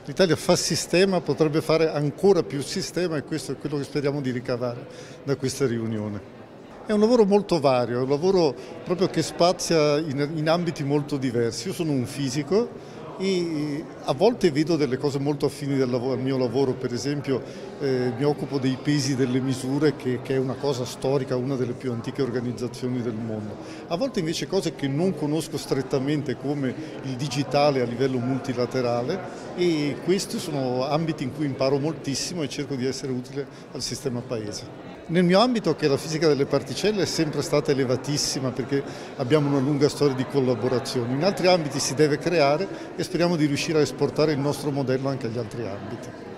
L'Italia fa sistema, potrebbe fare ancora più sistema e questo è quello che speriamo di ricavare da questa riunione. È un lavoro molto vario, è un lavoro proprio che spazia in ambiti molto diversi. Io sono un fisico e a volte vedo delle cose molto affini al mio lavoro, per esempio mi occupo dei pesi delle misure che è una cosa storica, una delle più antiche organizzazioni del mondo. A volte invece cose che non conosco strettamente come il digitale a livello multilaterale e questi sono ambiti in cui imparo moltissimo e cerco di essere utile al sistema paese. Nel mio ambito, che è la fisica delle particelle, è sempre stata elevatissima perché abbiamo una lunga storia di collaborazione. In altri ambiti si deve creare e speriamo di riuscire a esportare il nostro modello anche agli altri ambiti.